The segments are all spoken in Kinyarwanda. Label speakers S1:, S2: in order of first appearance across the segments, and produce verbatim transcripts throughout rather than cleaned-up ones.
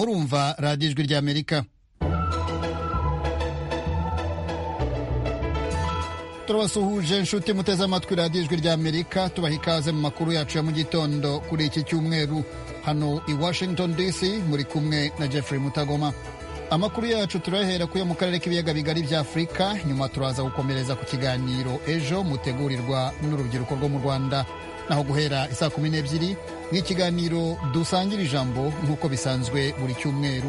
S1: murumva radiyo ijwi ry'Amerika. turabasuhuje inshuti muteze amatwi radiyo ijwi ry'Amerika, tubaha ikaze mu makuru yacu ya mu gitondo kuri iki cyumweru. Hano i Washington D C muri kumwe na Jeffrey Mutagoma. Amakuru yacu turahera kuyo mu karere k'ibiyaga bigari bya Afurika, nyuma turaza gukomereza ku kiganiro ejo mutegurirwa n'urubyiruko rwo mu Rwanda, naho guhera isaa kumi n'ebyiri n'ikiganiro dusangira ijambo nk'uko bisanzwe buri cyumweru.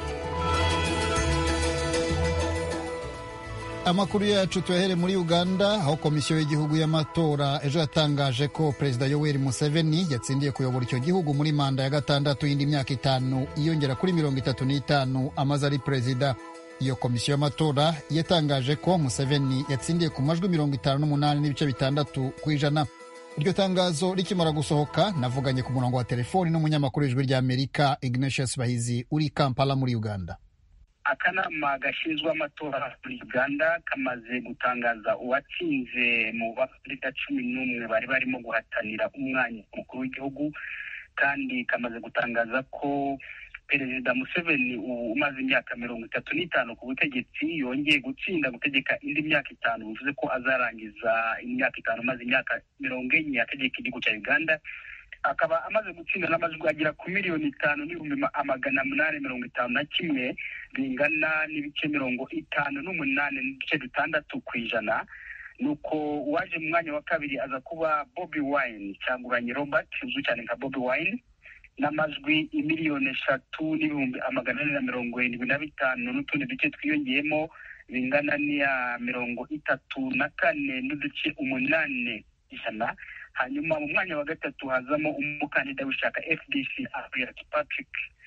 S1: Amakuru yacu tuyahere muri Uganda, aho komisiyo y'igihugu y'amatora ejo yatangaje ko Perezida Yoweri Museveni yatsindiye kuyobora icyo gihugu muri manda ya gatandatu y'indi myaka itanu iyongera kuri mirongo itatu n'itanu amaze ari perezida. Iyo komisiyo y'amatora yatangaje ko Museveni yatsindiye ku majwi mirongo itanu n'umunani n'ibice bitandatu ku ijana. Iryo tangazo rikimara gusohoka, navuganye ku murongo wa telefoni n'umunyamakuru w'ijwi ry'Amerika Ignatius Bahizi uri Kampala muri Uganda.
S2: Akanama gashinzwe amatora muri Uganda kamaze gutangaza uwatsinze mu bakandida cumi n'umwe bari barimo guhatanira umwanya mukuru w'igihugu, kandi kamaze gutangaza ko Perezida Museveni umaze imyaka mirongo itatu n'itanu ku butegetsi yongeye gutsinda gutegeka indi myaka itanu, bivuze ko azarangiza imyaka itanu maze imyaka mirongo enye ategeka igihugu cya Uganda. Akaba amaze gutsinda n'amajwi agera ku miliyoni itanu n'ibihumbi amagana munani mirongo itanu na kimwe bingana n'ibice mirongo itanu n'umunani n'ibice bitandatu ku ijana. Nuko uwaje mu mwanya wa kabiri aza kuba Bobi Wine, Kyagulanyi Robert uzwi cyane nka Bobi Wine, n'amajwi imiliyoni eshatu n'ibihumbi amagana ane na mirongo irindwi na bitanu n'utundi duce twiyongeyemo bingana n'iya mirongo itatu na kane n'uduce umunani ijana. Hanyuma mu mwanya wa gatatu hazamo umukandida w'ishyaka F D C Albert Patrick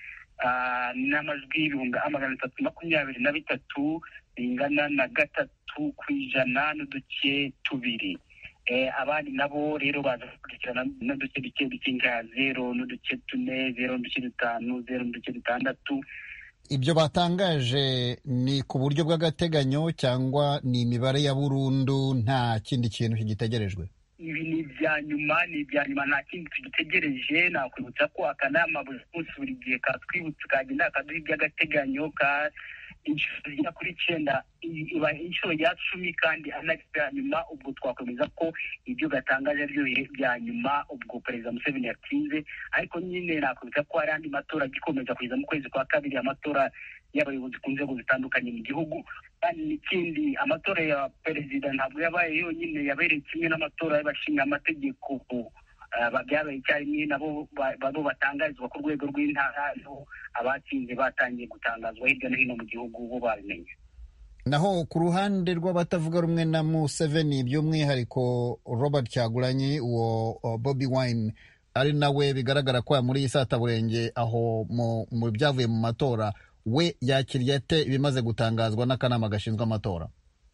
S2: uh, n'amajwi ibihumbi amagana atatu makumyabiri na bitatu bingana na gatatu ku ijana n'uduce tubiri. Eh, abandi nabo rero baza gukurikirana n'uduce duke duke nka zero n'uduce tune, zero n'uduce dutanu, zero n'uduce dutandatu.
S1: Ibyo batangaje ni ku buryo bw'agateganyo cyangwa ni imibare ya burundu, nta kindi kintu kigitegerejwe?
S2: Ibi ni ibya nyuma, ni ibya nyuma, nta kindi tugitegereje. Nakwibutsa ko akanama buri munsi buri gihe katwibutsa kagenda kaduha iby'agateganyo ka inshuro zigera kuri icyenda, iba inshuro ya cumi kandi anabya nyuma. Ubwo twakomeza ko ibyo gatangaje byo bya nyuma ubwo Perezida Museveni yatsinze, ariko nyine nakwibutsa ko hari andi matora agikomeza kugeza mu kwezi kwa kabiri, amatora y'abayobozi ku nzego zitandukanye mu gihugu. Kandi n'ikindi, amatora ya perezida ntabwo yabaye yonyine, yabereye kimwe n'amatora y'abashinga amategeko byabaye icyarimwe, nabo babo batangarizwa ku rwego rw'intara, abatsinze batangiye gutangazwa hirya no hino mu gihugu bo babimenye.
S1: Naho ku ruhande rw'abatavuga rumwe na Museveni, by'umwihariko Robert Kyagulanyi, uwo Bobi Wine ari nawe bigaragara ko muri isataburenge aho mu byavuye mu matora, we yakiriye ate ibimaze gutangazwa n'akanama gashinzwe amatora?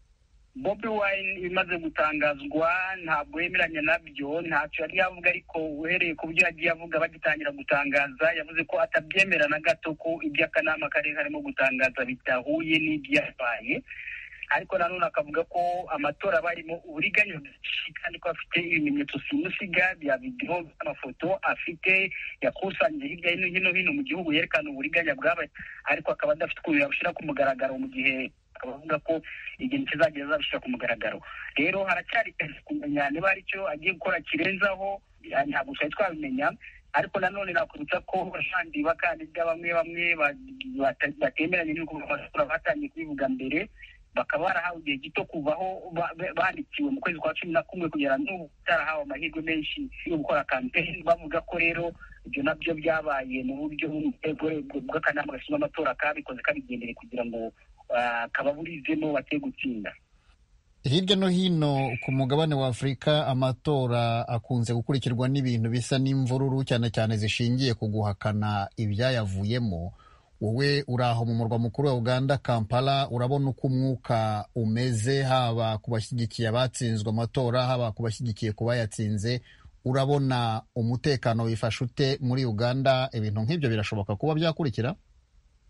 S2: Bobi Wine ibimaze gutangazwa ntabwo yemeranya nabyo, ntacyo yari yavuga, ariko uhereye ku byo yagiye avuga bagitangira gutangaza, yavuze ko atabyemera na gato ko ibyo akanama kari karimo gutangaza bitahuye n'ibyabaye. Ariko nanone akavuga ko amatora barimo uburiganya bwinshi, kandi ko afite ibimenyetso simusiga bya video n'amafoto afite yakusanyije hirya no hino hino mu gihugu yerekana uburiganya bwabaye, ariko akaba adafite ukuntu yabushyira ku mugaragaro, mu gihe akavuga ko igihe kizagera azabishyira ku mugaragaro. Rero haracyari kumenya niba ari cyo agiye gukora kirenzaho, ntabwo twari twabimenya. Ariko nanone nakwibutsa ko abandi bakandida bamwe bamwe batemeranye n'uko amatora batangiye kubivuga mbere, bakaba barahawe igihe gito kuvaho bandikiwe mu kwezi kwa cumi na kumwe kugera n'ubu utarahawe amahirwe menshi yo gukora campaign. Bavuga ko rero ibyo nabyo byabaye mu buryo bw'akanama gashinzwe amatora kabikoze kabigendere kugira ngo kababurizemo bate gutsinda.
S1: Hirya no hino ku mugabane wa Afurika, amatora akunze gukurikirwa n'ibintu bisa n'imvururu, cyane cyane zishingiye ku guhakana ibyayavuyemo. Wowe uraho mu murwa mukuru wa Uganda Kampala, urabona uko umwuka umeze, haba ku bashyigikiye abatsinzwe amatora, haba ku bashyigikiye kuba yatsinze? Urabona umutekano wifashe ute muri Uganda? Ibintu nk'ibyo birashoboka kuba byakurikira?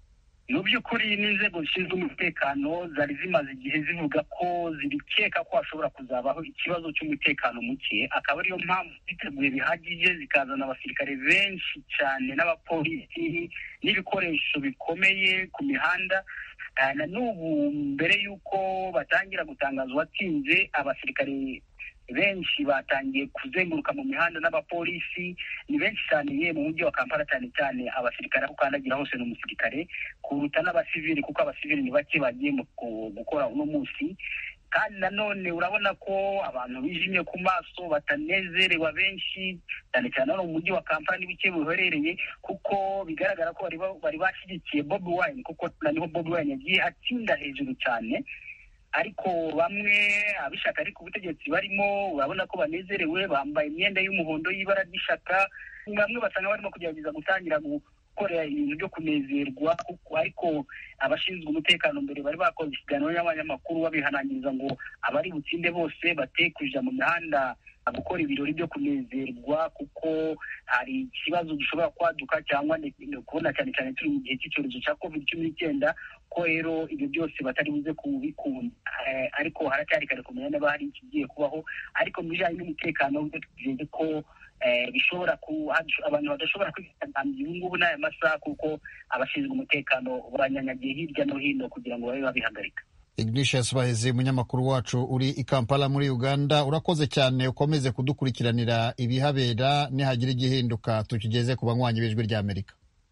S2: mu by'ukuri n'inzego zishinzwe umutekano zari zimaze igihe zivuga ko zibikeka ko hashobora kuzabaho ikibazo cy'umutekano muke, akaba ariyo mpamvu ziteguye bihagije zikazana abasirikare benshi cyane n'abapolisi n'ibikoresho bikomeye ku mihanda. Na n'ubu mbere y'uko batangira gutangaza uwatsinze, abasirikare benshi batangiye kuzenguruka mu mihanda n'abapolisi ni benshi cyane. Ye mu mujyi wa Kampala cyane cyane abasirikare aho ukandagira hose ni umusirikare kuruta n'abasivili, kuko abasivili ni bake bagiye mu gukora uno munsi. Kandi nanone urabona ko abantu bijimye ku maso, batanezerewe benshi cyane cyane no mu mujyi wa Kampala n'ibike buherereye, kuko bigaragara ko bari bari bashyigikiye Bobi Wine, kuko naniho Bobi Wine yagiye atsinda hejuru cyane. Ariko bamwe abishaka ariko ubutegetsi barimo urabona ko banezerewe, bambaye imyenda y'umuhondo y'ibara ry'ishaka. Bamwe basanga barimo kugerageza gutangira gukorera ibintu byo kunezerwa, ariko abashinzwe umutekano mbere bari bakoze ikiganiro n'abanyamakuru babihanangiriza ngo abari butsinde bose batekuja mu mihanda gukora ibirori byo kunezerwa, kuko hari ikibazo gishobora kwaduka cyangwa kubona cyane cyane turi mu gihe cy'icyorezo cya covid cumi n'icyenda, ko rero ibyo byose batari buze kubikunda. Ariko haracyari kare kumenya niba hari ikigiye kubaho, ariko mu bijyanye n'umutekano tuzi ko bishobora ku abantu badashobora kwitabira ubu ngubu n'aya masaha, kuko abashinzwe umutekano baranyanyagiye hirya no hino kugira ngo babe babihagarika.
S1: Ignatius Bahezi, umunyamakuru wacu uri i Kampala muri Uganda, urakoze cyane, ukomeze kudukurikiranira ibihabera, nihagira igihinduka tukigeze ku banywanyi b'Ijwi ry'Amerika.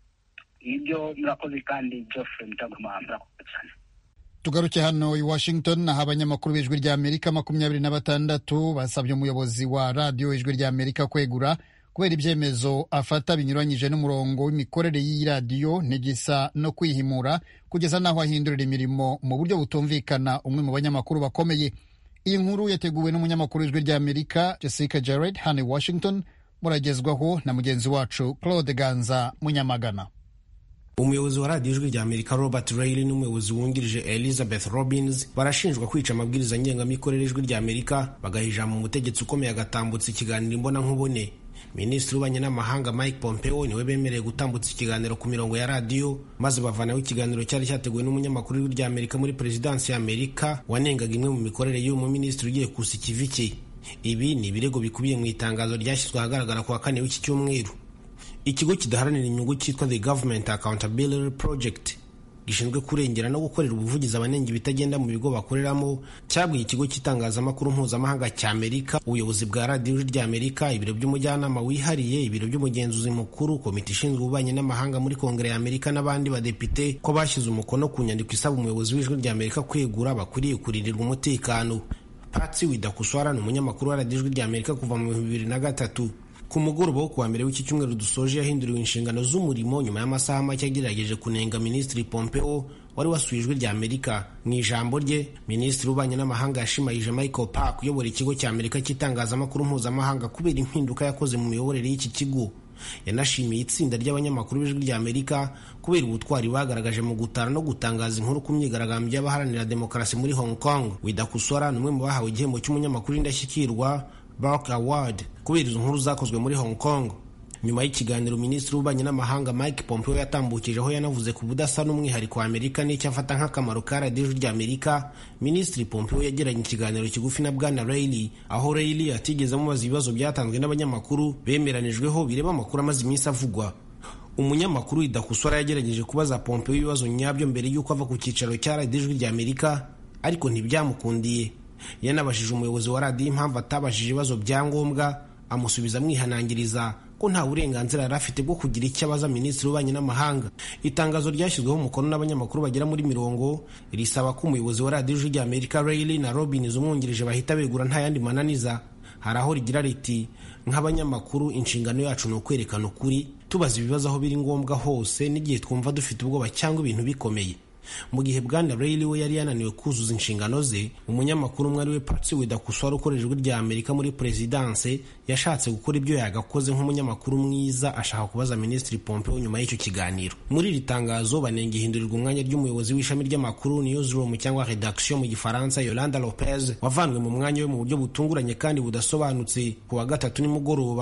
S2: Ibyo murakoze kandi Geoffrey Mutagoma, murakoze cyane.
S1: Tugaruke hano i Washington, aho abanyamakuru b'Ijwi ry'Amerika makumyabiri na batandatu basabye umuyobozi wa radiyo Ijwi ry'Amerika kwegura kubera ibyemezo afata binyuranyije n'umurongo w'imikorere y'iyi radiyo n'igisa no kwihimura kugeza n'aho ahindurira imirimo mu buryo butumvikana umwe mu banyamakuru bakomeye. Iyi nkuru yateguwe n'umunyamakuru w'Ijwi ry'Amerika Jessica Jared hano i Washington, muragezwaho na mugenzi wacu Claude Ganza Munyamagana.
S3: Umuyobozi wa radiyo Ijwi ry'Amerika Robert Reilly n'umuyobozi wungirije Elizabeth Robbins barashinjwa kwica amabwiriza ngengamikorere Ijwi ry'Amerika, bagahija mu mutegetsi ukomeye agatambutsa ikiganiro imbona nkubone. Minisitiri w'Ububanyi n'Amahanga Mike Pompeo niwe bemereye gutambutsa ikiganiro ku mirongo ya radiyo, maze bavanaho ikiganiro cyari cyateguwe n'umunyamakuru w'Ijwi ry'Amerika muri Perezidansi ya Amerika wanengaga imwe mu mikorere y'uwo mu minisitiri ugiye kusa ikivi cye. Ibi ni ibirego bikubiye mu itangazo ryashyizwe ahagaragara ku wa kane w'iki cyumweru. Ikigo kidaharanira inyungu cyitwa The Government Accountability Project gishinzwe kurengera no gukorera ubuvugizi abanenga ibitagenda mu bigo bakoreramo cyabwiye ikigo cy'itangazamakuru mpuzamahanga cya Amerika, ubuyobozi bwa radiyo ry'Amerika, ibiro by'umujyanama wihariye, ibiro by'umugenzuzi mukuru, komite ishinzwe ububanyi n'amahanga muri Kongere ya Amerika n'abandi badepite ko bashyize umukono ku nyandiko isaba umuyobozi w'Ijwi ry'Amerika kwegura bakwiriye kuririrwa umutekano. Patsy Widakuswara ni umunyamakuru wa radiyo ry'Amerika kuva mu bibiri na gatatu. Ku mugoroba wo kuwa mbere w'iki cyumweru dusoje yahinduriwe inshingano z'umurimo nyuma y'amasaha make yagerageje kunenga Minisitiri Pompeo wari wasuye Ijwi ry'Amerika. Mu ijambo rye, Minisitiri w'Ububanyi n'Amahanga yashimayije Michael Park uyobora ikigo cya Amerika cy'itangazamakuru mpuzamahanga kubera impinduka yakoze mu miyoborere y'iki kigo. Yanashimiye itsinda ry'abanyamakuru b'Ijwi ry'Amerika kubera ubutwari bagaragaje mu gutara no gutangaza inkuru ku myigaragambyo y'abaharanira demokarasi muri Hong Kong. Widakuswara ni umwe mu bahawe igihembo cy'umunyamakuru indashyikirwa Bark Award kubera izo nkuru zakozwe muri Hong Kong. Nyuma y'ikiganiro, Minisitiri w'Ububanyi n'Amahanga Mike Pompeo yatambukije aho yanavuze ku budasa n'umwihariko wa Amerika n'icyo afata nk'akamaro ka radiyo ry'Amerika. Minisitiri Pompeo yagiranye ikiganiro kigufi na Bwana Reilly, aho Reilly atigeze amubaza ibibazo byatanzwe n'abanyamakuru bemeranijweho bireba amakuru amaze iminsi avugwa. Umunyamakuru Widakuswara yagerageje kubaza Pompeo ibibazo nyabyo mbere y'uko ava ku cyicaro cya radiyo ry'Amerika, ariko ntibyamukundiye. Yanabashije umuyobozi wa radiyo impamvu atabashije ibibazo bya ngombwa, amusubiza amwihanangiriza ko nta burenganzira yari afite bwo kugira icyo abaza Minisitiri w'Ububanyi n'Amahanga. Itangazo ryashyizweho umukono n'abanyamakuru bagera muri mirongo risaba ko umuyobozi wa radiyo ry'Amerika Reilly na Robbins umwungirije bahita begura nta yandi mananiza. Hari aho rigira riti, nk'abanyamakuru inshingano yacu ni ukwerekana ukuri, tubaza ibibazo aho biri ngombwa hose n'igihe twumva dufite ubwoba cyangwa ibintu bikomeye. Mu gihe Bwana Reilly we yari yananiwe kuzuza inshingano ze, umunyamakuru umwe ari we Patsy Widakuswara ukorera Ijwi ry'Amerika muri Perezidanse yashatse gukora ibyo yagakoze nk'umunyamakuru mwiza, ashaka kubaza Minisitiri Pompeo nyuma y'icyo kiganiro. Muri iri tangazo banenga ihindurirwa umwanya ry'umuyobozi w'ishami ry'amakuru newsroom cyangwa redaction mu gifaransa Yolanda Lopez wavanwe mu mwanya we mu buryo butunguranye kandi budasobanutse ku wa gatatu nimugoroba.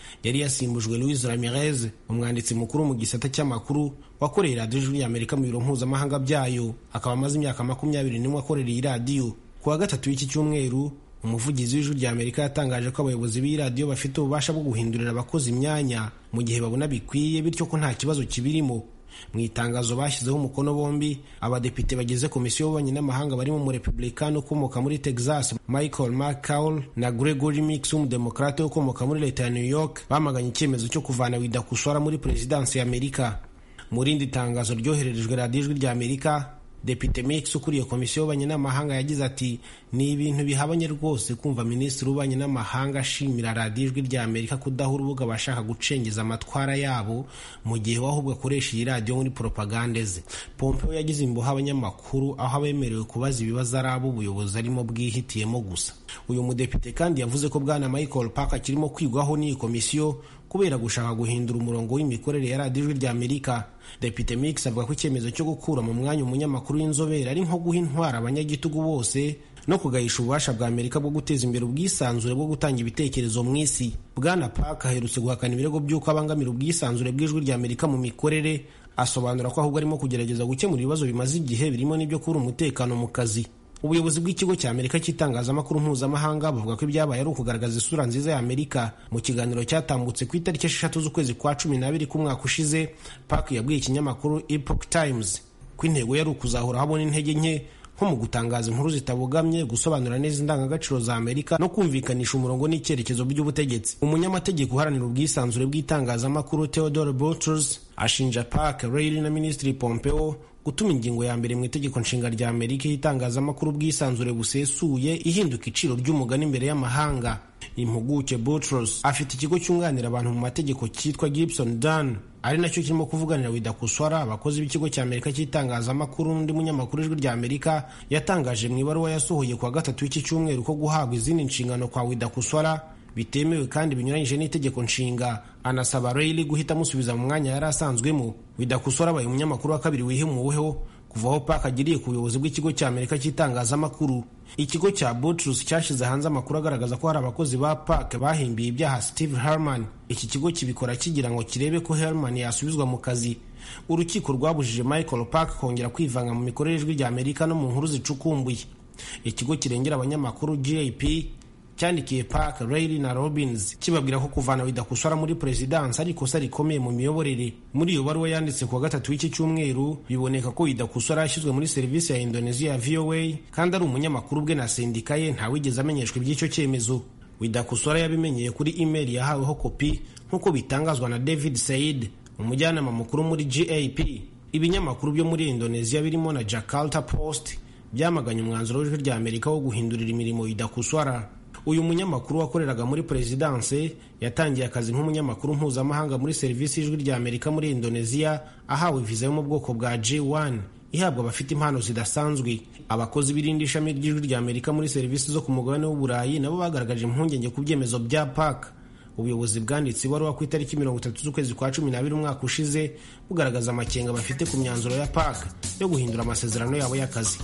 S3: yari yasimbujwe Luis Ramirez, umwanditsi mukuru mu gisata cy'amakuru wakoreye radiyo y'ijwi ry'Amerika mu biro mpuzamahanga byayo, akaba amaze imyaka makumyabiri n'imwe akorera iyi radiyo. Ku wa gatatu w'iki cyumweru, umuvugizi w'ijwi ry'Amerika yatangaje ko abayobozi b'iyi radiyo bafite ububasha bwo guhindurira abakozi imyanya mu gihe babona bikwiye, bityo ko nta kibazo kibirimo. Mu itangazo bashyizeho umukono bombi, abadepite bagize komisiyo y'ububanyi n'amahanga barimo umurepublikani ukomoka muri Texas Michael McCaul na Gregory Mix umudemokrate ukomoka muri leta ya New York bamaganye icyemezo cyo kuvana Widakuswara muri perezidansi ya Amerika. Mu rindi tangazo ryohererejwe radiyo y'ijwi ry'Amerika, Depite Mix ukuriye komisiyo y'ububanyi n'amahanga yagize ati ni ibintu bihabanye rwose kumva minisitiri w'ububanyi n'amahanga ashimira radiyo y'ijwi ry'Amerika kudaha urubuga bashaka gucengeza amatwara yabo mu gihe ahubwo akoresha iyi radiyo muri propagande ze. Pompeo yagize imboha abanyamakuru aho abemerewe kubaza ibibazo ari abo ubuyobozi arimo bwihitiyemo gusa. Uyu mudepite kandi yavuze ko bwana Michael Parker kirimo kwigwaho n'iyi komisiyo kubera gushaka guhindura umurongo w'imikorere ya radiyo y'ijwi ry'Amerika. Depite Mix avuga ko icyemezo cyo gukura mu mwanya umunyamakuru w'inzobere ari nko guha intwara abanyagitugu bose no kugahisha ububasha bwa Amerika bwo guteza imbere ubwisanzure bwo gutanga ibitekerezo mu isi. Bwana Parker aherutse guhakana ibirego by'uko abangamira ubwisanzure bw'ijwi ry'Amerika mu mikorere, asobanura ko ahubwo arimo kugerageza gukemura ibibazo bimaze igihe birimo n'ibyo kubura umutekano mu kazi. Ubuyobozi bw'ikigo cya Amerika cy'itangazamakuru mpuzamahanga buvuga ko ibyabaye ari ukugaragaza isura nziza ya Amerika. Mu kiganiro cyatambutse ku itariki esheshatu z'ukwezi kwa cumi n'abiri k'umwaka ushize, Park yabwiye ikinyamakuru Epoch Times ko intego yari ukuzahura habona intege nke nko mu gutangaza inkuru zitabogamye, gusobanura neza indangagaciro za Amerika no kumvikanisha umurongo n'icyerekezo by'ubutegetsi. Umunyamategeko uharanira ubwisanzure bw'itangazamakuru Theodore Boutros ashinja Park, Riley na Minisitiri Pompeo gutuma ingingo ya mbere mu itegeko nshinga rya Amerika y'itangazamakuru ubwisanzure busesuye ihinduka iciro ry'umugani imbere y'amahanga. Impuguke Boutros afite ikigo cyunganira abantu mu mategeko cyitwa Gibson Dunn, ari nacyo kirimo kuvuganira Widakuswara. Abakozi b'ikigo cya Amerika cy'itangazamakuru n'undi munyamakuru w'ijwi ry'Amerika yatangaje mu ibaruwa yasohoye ku wa gatatu w'iki cyumweru ko guhabwa izindi nshingano kwa Widakuswara bitemewe kandi binyuranyije n'itegeko nshinga. Anasaba Riley guhita amusubiza mu mwanya yari asanzwemo. Widakuswara abaye umunyamakuru wa kabiri wihemuweho kuva aho Park agiriye ku buyobozi bw'ikigo cya Amerika cy'itangazamakuru. Ikigo cya Boutros cyashyize hanze amakuru agaragaza ko hari abakozi ba Park bahimbiye ibyaha Steve Herman. Iki kigo kibikora kigira ngo kirebe ko Herman yasubizwa mu kazi. Urukiko rwabujije Michael Park kongera kwivanga mu mikorere y'ijwi ry'Amerika no mu nkuru zicukumbuye. Ikigo kirengera abanyamakuru G A P cyandikiye Park, Riley na Robbins kibabwira ko kuvana Widakuswara muri presidence ari ikosa rikomeye mu miyoborere. Muri iyo baruwa yanditse ku wa gatatu w'iki cyumweru, biboneka ko Widakuswara yashyizwe muri serivisi ya Indonesia ya V O A kandi ari umunyamakuru bwe na sendika ye ntawigeze amenyeshwa iby'icyo cyemezo. Widakuswara yabimenyeye kuri email yahaweho kopi nk'uko bitangazwa na David Said, umujyanama mukuru muri G A P. Ibinyamakuru byo muri Indonesia birimo na Jakarta Post byamaganye umwanzuro w'ijwi ry'Amerika wo guhindurira imirimo Widakuswara. Uyu munyamakuru wakoreraga muri presidence yatangiye akazi nk'umunyamakuru mpuzamahanga muri serivisi y'ijwi ry'Amerika muri Indonesia, ahawe viza yo mu bwoko bwa J one ihabwa abafite impano zidasanzwe. Abakozi birindi ishami ry'ijwi ry'Amerika muri serivisi zo ku mugabane w'Uburayi nabo bagaragaje impungenge ku byemezo bya Park. Ubuyobozi bwanditse ibaruwa ku itariki mirongo itatu z'ukwezi kwa cumi n'abiri umwaka ushize bugaragaza amakenga bafite ku myanzuro ya Park yo guhindura amasezerano yabo y'akazi.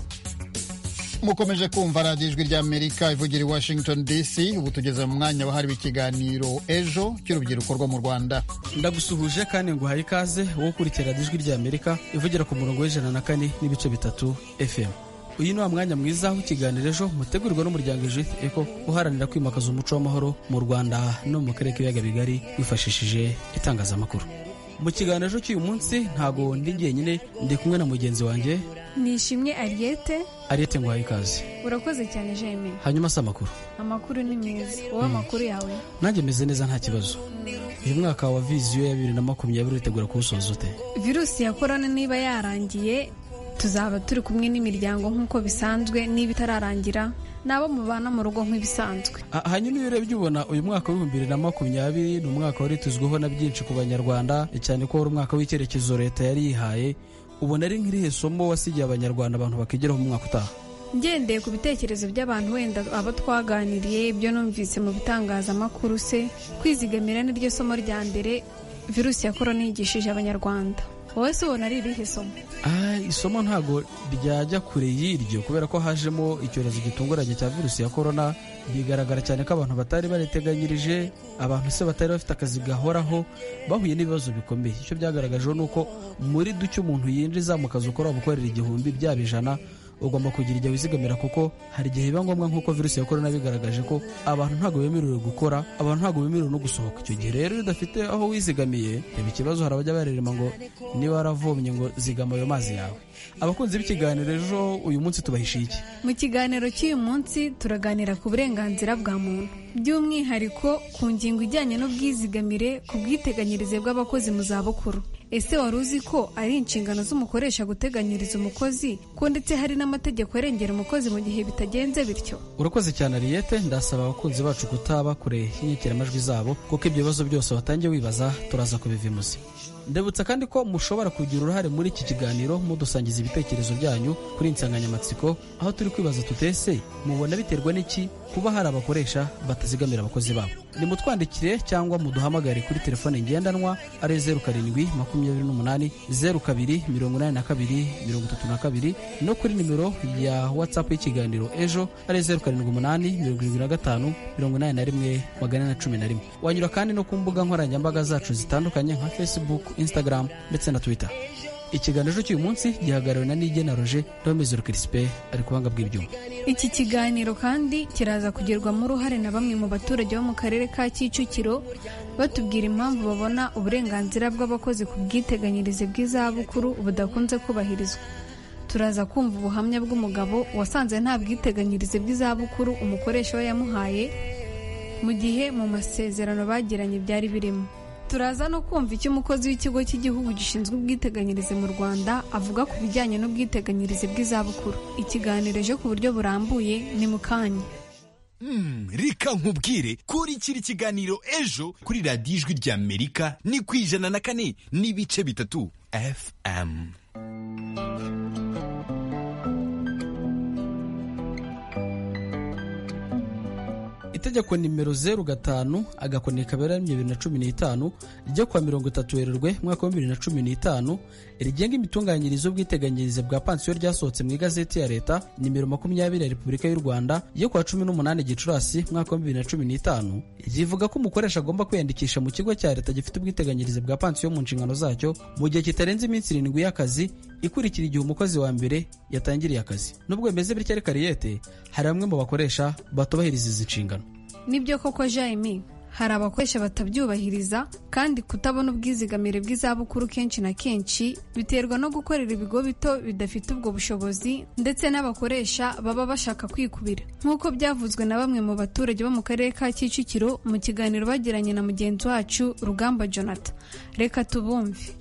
S1: Mukomeje kumva radiyo ijwi ry'Amerika ivugira i Washington D C. Ubu tugeze mu mwanya wahariwe ikiganiro ejo cy'urubyiruko rwo mu Rwanda.
S4: Ndagusuhuje kandi nguhaye ikaze wo gukurikira radiyo ijwi ry'Amerika ivugira ku murongo w'ijana na kane n'ibice bitatu F M. Uyu ni wa mwanya mwiza w'ikiganiro ejo mutegurirwa n'umuryango Judith Eco uharanira kwimakaza umuco w'amahoro mu Rwanda no mu karere k'ibiyaga bigari wifashishije itangazamakuru. Mu kiganiro cy'uyu munsi ntago ndi jyenyine, ndi kumwe na mugenzi wanjye
S5: Nishimwe Ariete.
S4: Ariete nguhaye ikaze.
S5: Urakoze cyane Jaime.
S4: Hanyuma se amakuru?
S5: Amakuru ni meza. Wowe amakuru yawe?
S4: Nanjye meze neza nta kibazo. Uyu mwaka wa viziyo ya bibiri na makumyabiri uritegura kuwusoza ute?
S5: Virusi ya corona niba yarangiye tuzaba turi kumwe n'imiryango nk'uko bisanzwe, niba itararangira nabo mubana mu rugo nk'ibisanzwe.
S4: Hanyuma iyo urebye ubona uyu mwaka w'ibihumbi bibiri na makumyabiri ni umwaka wari tuzwiho na byinshi ku banyarwanda, cyane ko wari umwaka w'icyerekezo leta yari yihaye. Ubona ari nk'irihe somo wasigiye abanyarwanda abantu bakigeraho mu mwaka utaha?
S5: Ngendeye ku bitekerezo by'abantu wenda abo twaganiriye, ibyo numvise mu bitangazamakuru, se kwizigamira niryo somo rya mbere virusi ya corona yigishije abanyarwanda. wowe se ubona ari irihe somo?
S4: Ah, isomo ntago ryajya kure y'iryo kubera ko hajemo icyorezo gitunguranye cya virusi ya korona. Bigaragara cyane ko abantu batari bariteganyirije, abantu se batari bafite akazi gahoraho, bahuye n'ibibazo bikomeye. Icyo byagaragajeho ni uko muri duke umuntu yinjiza mu kazi ukora gukorera igihumbi byaba ijana, ugomba kugira igihe wizigamira kuko hari igihe biba ngombwa nk'uko virusi ya korona bigaragaje ko abantu ntabwo bemerewe gukora, abantu ntabwo bemerewe no gusohoka. Icyo gihe rero iyo udafite aho wizigamiye reba ikibazo, hari abajya barerema ngo niba waravomye ngo zigama ayo mazi yawe. Abakunzi b'ikiganiro ejo uyu munsi tubahishiye iki?
S5: Mu kiganiro cy'uyu munsi turaganira ku burenganzira bwa muntu, by'umwihariko ku ngingo ijyanye n'ubwizigamire ku bwiteganyirize bw'abakozi mu zabukuru. Ese wari uzi ko ari inshingano z'umukoresha guteganyiriza umukozi, ko ndetse hari n'amategeko arengera umukozi mu gihe bitagenze bityo?
S4: Urakoze cyane Ariete, ndasaba abakunzi bacu kutaba kure y'inyekiramajwi zabo kuko ibyo bibazo byose watangiye wibaza turaza kubivimuza. Ndebutsa kandi ko mushobora kugira uruhare muri iki kiganiro mudusangiza ibitekerezo byanyu kuri insanganyamatsiko, aho turi kwibaza tutese mubona biterwa n'iki kuba hari abakoresha batazigamira abakozi babo. Nimutwandikire cyangwa muduhamagare kuri telefone ngendanwa ari zeru karindwi makumyabiri n'umunani zeru kabiri mirongo inani na kabiri mirongo itatu na kabiri, no kuri nimero ya WhatsApp y'ikiganiro ejo ari zeru karindwi umunani mirongo irindwi na gatanu mirongo inani na rimwe magana ane na cumi na rimwe. Wanyura kandi no ku mbuga nkoranyambaga zacu zitandukanye nka Facebook, Instagram ndetse na Twitter. Ikiganiro cy'uyu munsi gihagarariwe na Nigena Roger Domezero Crispe ari kubanga bw'ibyuma.
S5: Iki kiganiro kandi kiraza kugerwamo uruhare na bamwe mu baturage bo mu karere ka Kicukiro batubwira impamvu babona uburenganzira bw'abakozi ku bwiteganyirize bw'izabukuru budakunze kubahirizwa. Turaza kumva ubuhamya bw'umugabo wasanze nta bwiteganyirize bw'izabukuru umukoresha we yamuhaye mu gihe mu masezerano bagiranye byari birimo. Turaza no kumva icyo umukozi w'ikigo cy'igihugu gishinzwe ubwiteganyirize mu Rwanda avuga ku bijyanye n'ubwiteganyirize bw'izabukuru. Ikiganiro ejo ku buryo burambuye ni mukanya.
S6: Mm, reka nkubwire kuri kiri kiganiro ejo kuri radiyo ijwi ry'Amerika ni ku ijana na kane n'ibice bitatu F M.
S4: Itegeko nimero zeru gatanu agakoni kabera bibiri na cumi n'itanu ryo kwa mirongo itatu Werurwe mwaka wa bibiri na cumi n'itanu rigenga imitunganyirize y'ubwiteganyirize bwa pansiyo ryasohotse mu igazeti ya leta nimero makumyabiri ya Repubulika y'u Rwanda yo kwa cumi n'umunani Gicurasi mwaka wa bibiri na cumi n'itanu rivuga ko umukoresha agomba kwiyandikisha mu kigo cya leta gifite ubwiteganyirize bwa pansiyo mu nshingano zacyo mu gihe kitarenze iminsi irindwi y'akazi ikurikira igihe umukozi wa mbere yatangiriye akazi. Nubwo bimeze bityo ariko Ariete, hari bamwe mu bakoresha batubahiriza izi nshingano.
S5: Nibyo koko Jaime, hari abakoresha batabyubahiriza kandi kutabona ubwizigamire bw'izabukuru kenshi na kenshi biterwa no gukorera ibigo bito bidafite ubwo bushobozi ndetse n'abakoresha baba bashaka kwikubira, nk'uko byavuzwe na bamwe mu baturage bo mu karere ka Kicukiro mu kiganiro bagiranye na mugenzi wacu Rugamba Jonathan. Reka tubumve.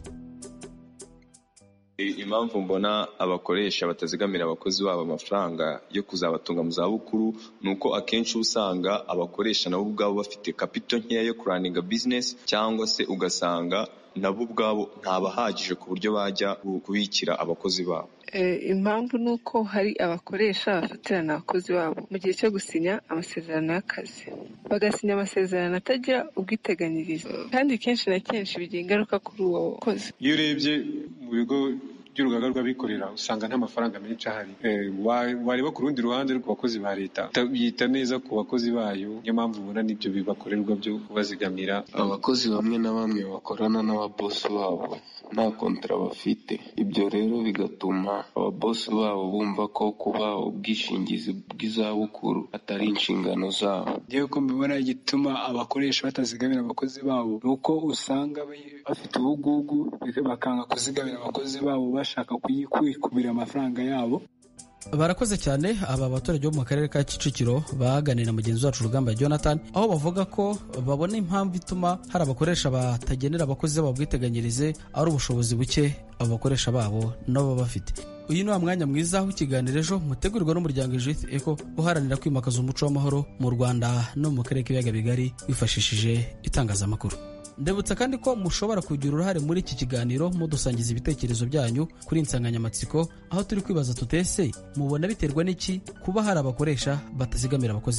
S7: Impamvu mbona abakoresha batazigamira abakozi babo amafaranga yo kuzabatunga mu zabukuru nuko akenshi usanga abakoresha nabo ubwabo bafite capital nkeya yo kuraninga business, cyangwa se ugasanga nabo ubwabo ntabahagije ku buryo bajya kubikira abakozi babo.
S8: Impamvu ni uko hari abakoresha bafatirana abakozi babo mu gihe cyo gusinya amasezerano y'akazi, bagasinya amasezerano atagira ubwiteganyirize kandi kenshi na kenshi bigira ingaruka kuri uwo mukozi.
S9: Iyo urebye mu bigo by'urugaga rw'abikorera usanga nta mafaranga menshi ahari. Wareba ku rundi ruhande rw'abakozi ba leta yita neza ku bakozi bayo, niyo mpamvu ubona n'ibyo bibakorerwa byo kubazigamira.
S10: Abakozi bamwe na bamwe bakorana n'ababosi babo nta kontara bafite, ibyo rero bigatuma ababosi babo bumva ko kuba ubwishingizi bw'izabukuru atari inshingano zabo.
S11: Ngewe ko mbibona igituma abakoresha batazigamira abakozi babo ni uko usanga bafite ubugugu bakanga kuzigamira abakozi babo bashaka kwikubira amafaranga yabo.
S4: Barakoze cyane aba baturage bo mu karere ka Kicukiro baganira na mugenzi wacu Rugamba Jonathan, aho bavuga ko babona impamvu ituma hari abakoresha batagenera abakozi babo bwiteganyirize ari ubushobozi buke abo bakoresha babo nabo bafite. Uyu ni wa mwanya mwiza w'ikiganiro ejo mutegurirwa n'umuryango Youth Eco uharanira kwimakaza umuco w'amahoro mu Rwanda no mu karere k'ibiyaga bigari wifashishije itangazamakuru. Ndebutsa kandi ko mushobora kugira uruhare muri iki kiganiro mudusangiza ibitekerezo byanyu kuri insanganyamatsiko, aho turi kwibaza tutese mubona biterwa n'iki kuba hari abakoresha batazigamira abakozi babo.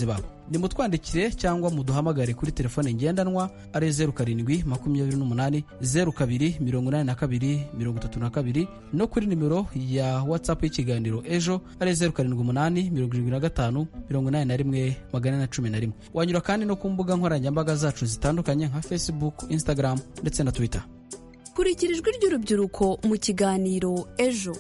S4: nimutwandikire cyangwa muduhamagare kuri telefone ngendanwa ari zeru karindwi makumyabiri n'umunani zeru kabiri mirongo inani na kabiri mirongo itatu na kabiri no kuri nimero ya whatsapp y'ikiganiro ejo ari zeru karindwi umunani mirongo irindwi na gatanu mirongo inani na rimwe magana ane na cumi na rimwe. Wanyura kandi no ku mbuga nkoranyambaga zacu zitandukanye nka Facebook, Instagram ndetse na Twitter.
S12: Kurikira ijwi ry'urubyiruko mu kiganiro ejo.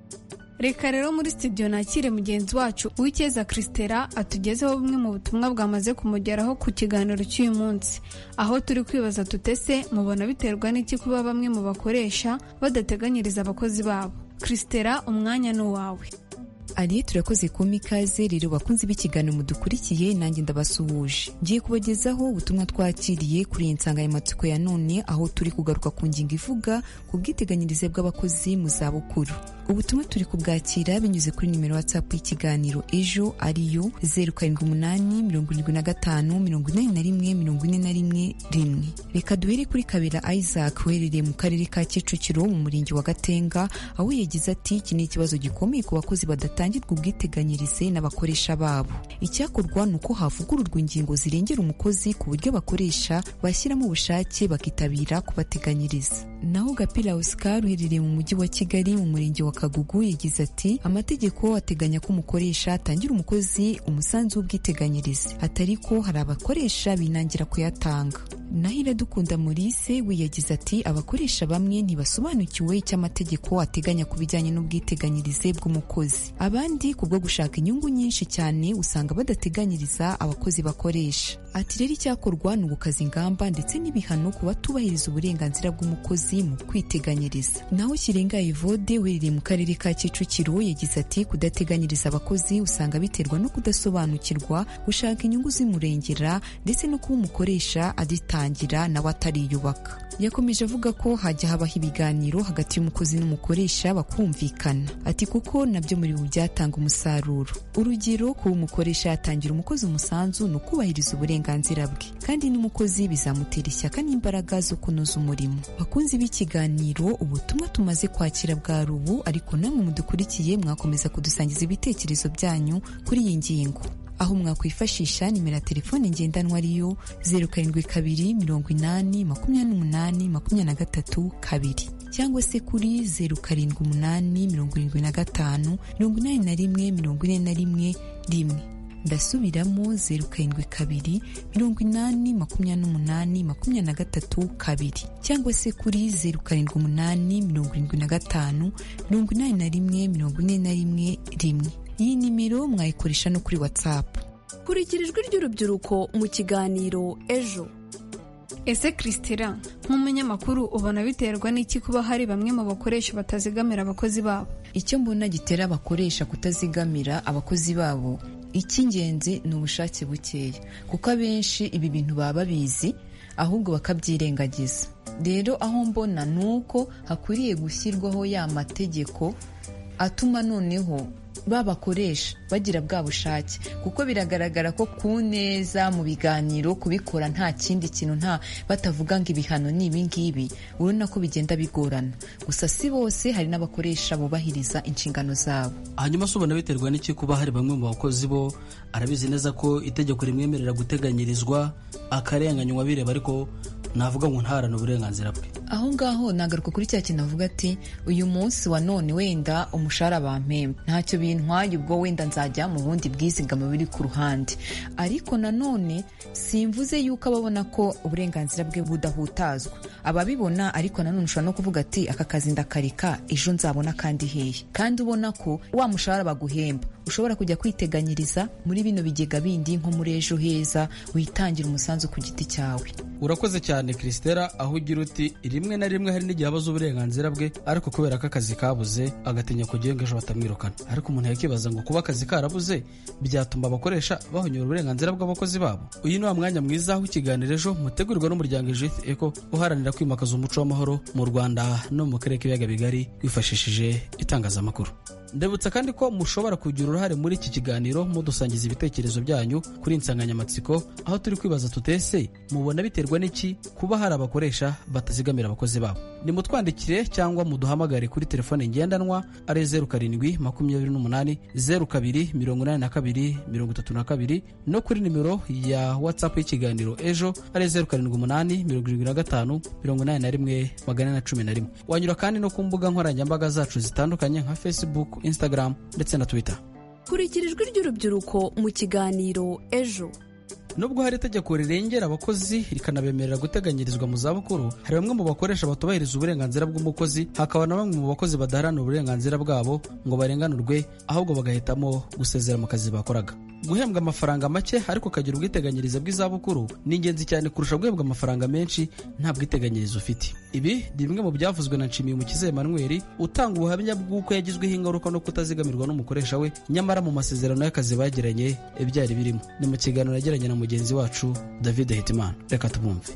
S5: Reka rero muri studio nakire mugenzi wacu Uwicyeza Christera atugezeho bumwe mu butumwa bwamaze kumugeraho ku kiganiro cy'uyu munsi, aho turi kwibaza tutese mubona biterwa n'iki kuba bamwe mu bakoresha badateganyiriza abakozi babo. Christera, umwanya ni uwawe.
S13: Ari turakoze kuma ikaze rero bakunzi b'ikiganiro mudukurikiye, nanjye ndabasuhuje. Ngiye kubagezaho ubutumwa twakiriye kuri iyi nsanganyamatsiko ya none, aho turi kugaruka ku ngingo ivuga ku bwiteganyirize bw'abakozi mu zabukuru. Ubutumwa turi kubwakira binyuze kuri nimero WhatsApp y'ikiganiro ejo ariyo zeru karindwi umunani mirongo irindwi na gatanu mirongo inani na rimwe mirongo ine na rimwe rimwe. Reka duhere kuri Kabera Isaac uherereye mu karere ka Kicukiro mu murenge wa Gatenga, aho yagize ati iki ni ikibazo gikomeye ku bakozi badatangirwa ubwiteganyirize n'abakoresha babo. Icyakorwa ni uko havugururwa ingingo zirengera umukozi ku buryo abakoresha bashyiramo ubushake bakitabira kubateganyiriza. Naho Gapira Oscar uherereye mu mujyi wa Kigali mu murenge wa Kagugu yagize ati amategeko ateganya ko umukoresha atangira umukozi umusanzu w'ubwiteganyirize, atari ko hari abakoresha binangira kuyatanga. Naho Iradukunda Maurice we yagize ati abakoresha bamwe ntibasobanukiwe icyo amategeko ateganya ku bijyanye n'ubwiteganyirize bw'umukozi, abandi kubwo gushaka inyungu nyinshi cyane usanga badateganyiriza abakozi bakoresha. Ati rero icyakorwa ni ugukaza ingamba ndetse n'ibihano ku batubahiriza uburenganzira bw'umukozi mu kwiteganyiriza. Naho Kirenga Evode uherereye mu karere ka Kicukiro yagize ati kudateganyiriza abakozi usanga biterwa no kudasobanukirwa, gushaka inyungu zimurengera ndetse no kuba umukoresha aditangira nawe atariyubaka. Yakomeje avuga ko hajya habaho ibiganiro hagati y'umukozi n'umukoresha bakumvikana. Ati kuko nabyo muri ubu byatanga umusaruro. Urugero kuba umukoresha yatangira umukozi umusanzu ni ukubahiriza uburenganzira bwe, kandi n'umukozi bizamutera ishyaka n'imbaraga zo kunoza umurimo. Bakunzi b'ikiganiro, ubutumwa tumaze kwakira bwa rubu, ariko namwe mudukurikiye mwakomeza kudusangiza ibitekerezo byanyu kuri iyi ngingo, aho mwakwifashisha nimero ya telefone ngendanwa ariyo zeru karindwi kabiri mirongo inani makumyabiri n'umunani makumyabiri na gatatu kabiri, cyangwa se kuri zeru karindwi umunani mirongo irindwi na gatanu mirongo inani na rimwe mirongo ine na rimwe rimwe. Ndasubiramo zeru karindwi kabiri mirongo inani makumyabiri n'umunani makumyabiri na gatatu kabiri, cyangwa se kuri zeru karindwi umunani mirongo irindwi na gatanu mirongo inani na rimwe mirongo ine na rimwe rimwe. Iyi nimero mwayikoresha no kuri WhatsApp.
S12: Kurikira ijwi ry'urubyiruko mu kiganiro ejo.
S5: Ese Christera, nk'umunyamakuru ubona biterwa n'iki kuba hari bamwe mu bakoresha batazigamira abakozi babo?
S13: Icyo mbona gitera abakoresha kutazigamira abakozi babo, icy'ingenzi ni ubushake bukeya, kuko abenshi ibi bintu baba babizi ahubwo bakabyirengagiza. Rero aho mbona ni uko hakwiriye gushyirwaho ya mategeko atuma noneho babakoresha bagira bwa bushake, kuko biragaragara ko ku neza mu biganiro kubikora nta kindi kintu, nta batavuga ngo ibihano ni ibi ngibi, urabona ko bigenda bigorana. Gusa si bose, hari n'abakoresha bubahiriza inshingano zabo.
S4: Hanyuma se ubona biterwa n'iki kuba hari bamwe mu bakozi bo arabizi neza ko itegeko rimwemerera guteganyirizwa akarenganywa bireba, ariko navuga ngo ntarane uburenganzira bwe?
S13: Aho ngaho nagaruka kuri cya kintu avuga ati uyu munsi wa none wenda umushahara bampemba ntacyo bintwaye, ubwo wenda nzajya mu bundi bwizigama biri ku ruhande. Ariko nanone simvuze yuko ababona ko uburenganzira bwe budahutazwa, ababibona, ariko nanone ushobora no kuvuga ati aka kazi ndakareka ejo nzabona kandi hehe, kandi ubona ko wa mushahara baguhemba ushobora kujya kwiteganyiriza muri bino bigega bindi nko muri ejo heza, witangira umusanzu ku giti cyawe.
S4: Urakoze cyane Christera, aho ugira uti rimwe na rimwe hari n'igihe abaza uburenganzira bwe, ariko kubera ko akazi kabuze agatinya kugira ngo ejo batamwirukana. Ariko umuntu yakibaza ngo kuba akazi karabuze byatuma abakoresha bahonyora uburenganzira bw'abakozi babo? Uyu ni wa mwanya mwiza aho ikiganiro ejo mutegurirwa n'umuryango Youth Eco uharanira kwimakaza umuco w'amahoro mu Rwanda no mu karere k'ibiyaga bigari wifashishije itangazamakuru. ndebutsa kandi ko mushobora kugira uruhare muri iki kiganiro mudusangiza ibitekerezo byanyu kuri insanganyamatsiko, aho turi kwibaza tutese mubona biterwa n'iki kuba hari abakoresha batazigamira abakozi babo. Nimutwandikire cyangwa muduhamagare kuri telefone ngendanwa ari zeru karindwi makumyabiri n'umunani zeru kabiri mirongo inani na kabiri mirongo itatu na kabiri, no kuri nimero ya WhatsApp y'ikiganiro ejo ari zeru karindwi umunani mirongo irindwi na gatanu mirongo inani na rimwe magana na cumi na rimwe. Wanyura kandi no ku mbuga nkoranyambaga zacu zitandukanye nka Facebook, Instagram ndetse na Twitter.
S12: Kurikira ijwi ry'urubyiruko mu kiganiro ejo.
S4: Nubwo hari itegeko rirengera abakozi rikanabemerera guteganyirizwa mu zabukuru, hari bamwe mu bakoresha batubahiriza uburenganzira bw'umukozi, hakaba na bamwe mu bakozi badaharanira uburenganzira bwabo ngo barenganurwe, ahubwo bagahitamo gusezera mu kazi bakoraga. Guhembwa amafaranga make ariko ukagira ubwiteganyirize bw'izabukuru ni ingenzi cyane kurusha guhembwa amafaranga menshi nta bwiteganyirize ufite. Ibi ni bimwe mu byavuzwe na Nshimiyumukiza Emmanuel utanga ubuhamya bw'uko yagizweho ingaruka no kutazigamirwa n'umukoresha we, nyamara mu masezerano y'akazi bagiranye ibyari birimo. Ni mu kiganiro yagiranye na mugenzi wacu David Hitimana. Reka tubumve.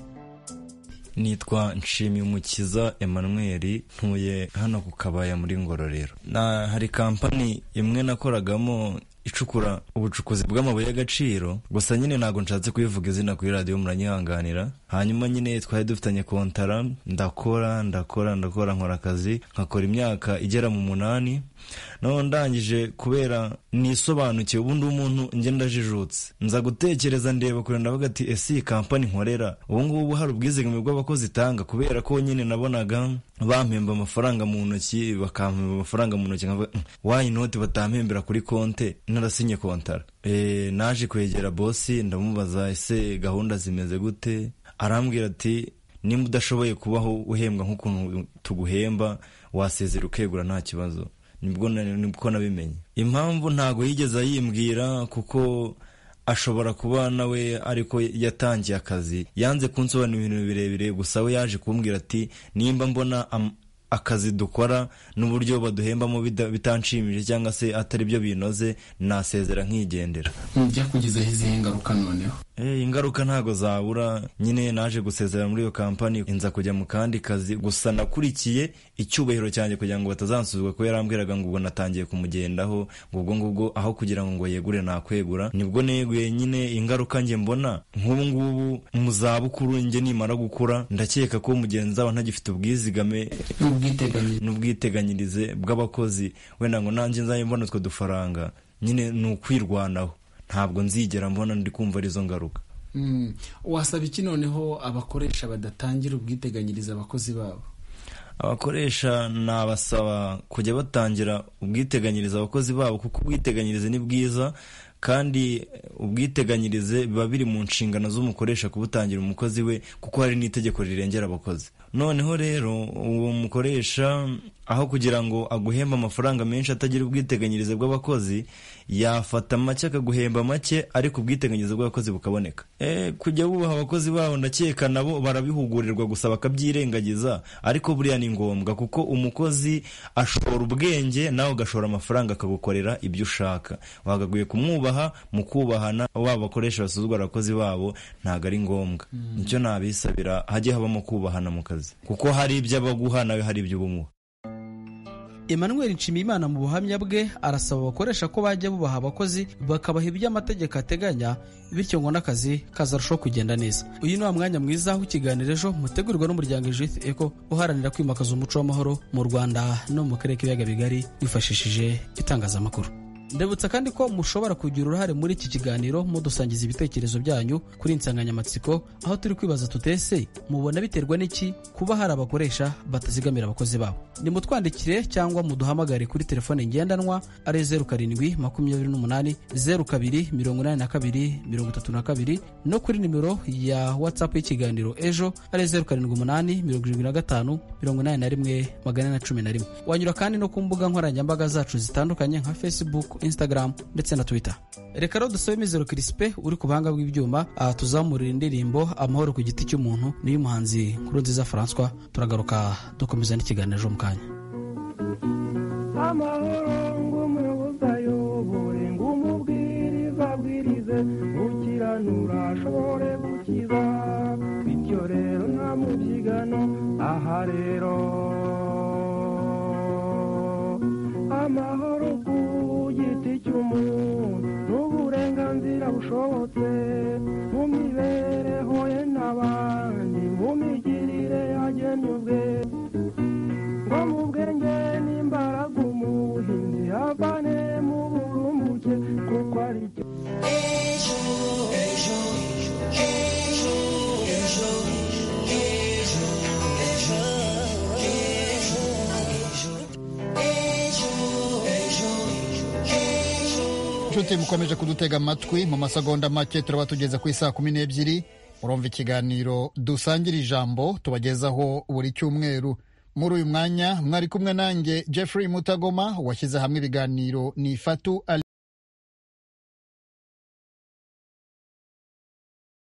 S14: Nitwa Nshimiyumukiza Emmanuel, ntuye hano ku Kabaya muri Ngororero. Na hari kampani imwe nakoragamo icukura ubucukuzi bw'amabuye y'agaciro, gusa nyine ntago nshatse kubivuga izina kuri radio muranyihanganira. Hanyuma nyine twari dufitanye kontara, ndakora ndakora ndakora nkora akazi nkakora imyaka igera mu munani. No ndangije kubera nisobanukiye ubundi umuntu nge ndajijutse, nza gutekereza ndeba kure ndavuga ati ese kampani nkorera ubu ngubu hari ubwizigame bw'abakozi itanga, kubera ko nyine nabonaga bampemba amafaranga mu ntoki, bakampemba amafaranga mu ntoki, nkavuga why not batampembera kuri konte narasinye kontara. Eh naje kwegera bosi ndamubaza ese gahunda zimeze gute, arambwira ati nimba udashoboye kubaho uhembwa nk'ukuntu tuguhemba wasezera ukegura nta kibazo. Nibwo nibwo nabimenye. Impamvu ntago yigeze yimbwira kuko ashobora kuba nawe ariko yatangiye akazi, yanze kunsobanura ibintu birebire, gusa we yaje kumbwira ati nimba mbona akazi dukora n'uburyo baduhembamo bitanshimije cyangwa se atari byo binoze nasezera nkigendera.
S15: Njya kugizaho izi ingaruka noneho.
S14: Eh ingaruka ntago zabura, nyine naje gusezera muri iyo kampani inza kujya mu kandi kazi, gusa nakurikiye icyubahiro cyanjye kugira ngo batazansuzugwa ko yarambwiraga ngo ubwo natangiye kumugendaho, ubwo ngubwo aho kugira ngo ngo yegure nakwegura. Nibwo neguye nyine ingaruka nge mbona nk'ubu ngubu mu zabukuru nge nimara gukura ndakeka ko mugenzi wawe ntagifite ubwizigame n'ubwiteganyirize bw'abakozi, wenda ngo nanjye nzaye mbona utwo dufaranga, nyine ni ukwirwanaho. Ntabwo nzigera mbona ndi kumva arizo ngaruka.
S15: Mm. Wasaba iki noneho abakoresha badatangira ubwiteganyirize abakozi babo?
S14: Abakoresha nabasaba kujya batangira ubwiteganyirize abakozi babo, kuko ubwiteganyirize ni bwiza kandi ubwiteganyirize biba biri mu nshingano z'umukoresha kubutangira umukozi we, kuko hari n'itegeko rirengera abakozi. Noneho rero uwo mukoresha aho kugira ngo aguhemba amafaranga menshi atagira ubwiteganyirize bw'abakozi, yafata make akaguhemba make ariko ubwiteganyirize bw'abakozi bukaboneka. Eh kujya bubaha abakozi babo ndakeka nabo barabihugurirwa gusa bakabyirengagiza, ariko buriya ni ngombwa kuko umukozi ashora ubwenge nawe ugashora amafaranga akagukorera ibyo ushaka. Wagaguye kumwubaha mu kubahana, waba bakoresha basuzugura abakozi babo ntago ari ngombwa. Mm. Nicyo nabisabira hajye habamo kubahana mu kazi, kuko hari ibyo abaguha nawe hari ibyo ubumuha.
S4: Emmanuel Nshimiyimana mu buhamya bwe arasaba abakoresha ko bajya bubaha abakozi bakabaha ibyo amategeko ateganya, bityo ngo n'akazi kazarushaho kugenda neza. Uyu ni wa mwanya mwiza w'ikiganiro ejo mutegurirwa n'umuryango Youth Eco uharanira kwimakaza umuco w'amahoro mu Rwanda no mu karere k'ibiyaga bigari wifashishije itangazamakuru. Ndebutsa kandi ko mushobora kugira uruhare muri iki kiganiro mudusangiza ibitekerezo byanyu kuri insanganyamatsiko, aho turi kwibaza tutese mubona biterwa n'iki kuba hari abakoresha batazigamira abakozi babo. Nimutwandikire cyangwa muduhamagare kuri telefone ngendanwa ari zeru karindwi makumyabiri n'umunani zeru kabiri mirongo inani na kabiri mirongo itatu na kabiri, no kuri nimero ya WhatsApp y'ikiganiro ejo ari zeru karindwi umunani mirongo irindwi na gatanu mirongo inani na rimwe magana na cumi na rimwe. Wanyura kandi no ku mbuga nkoranyambaga zacu zitandukanye nka Facebook, Instagram ndetse na Twitter. Reka rero dusabe Mizero Crispe uri ku buhanga bw'ibyuma tuzamurira indirimbo Amahoro ku giti cy'umuntu niyo muhanzi Nkurunziza François. Turagaruka dukomeza n'ikiganiro ejo mu kanya.
S16: Amahoro ngumuyoboza yobore ngumubwiriza bwirize ukiranura ashobore gukiza, bityo rero nta mubyigano aha rero amahoro ubwiza bushobotse mu mibereho ye n'abandi mu migirire yagennye ubwe ngo mu bwenge n'imbaraga umuhinzi avane mu burumbuke kuko ari cyo ejo ejo ejo ejo ejo ejo
S1: inshuti mukomeje kudutega amatwi. Mu masegonda make turaba tugeze ku isaa kumi n'ebyiri. Murumva ikiganiro dusangira ijambo tubagezaho buri cyumweru. Muri uyu mwanya mwari kumwe nanjye Jeffrey Mutagoma, washyize hamwe ibiganiro ni Fatu Ali.